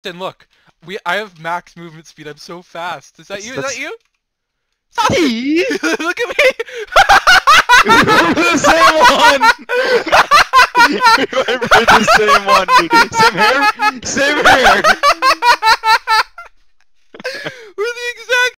Then look, I have max movement speed. I'm so fast. Is that you? Is that you? Me? Look at me! The same one! We went for the same one, dude. Same hair? Same hair!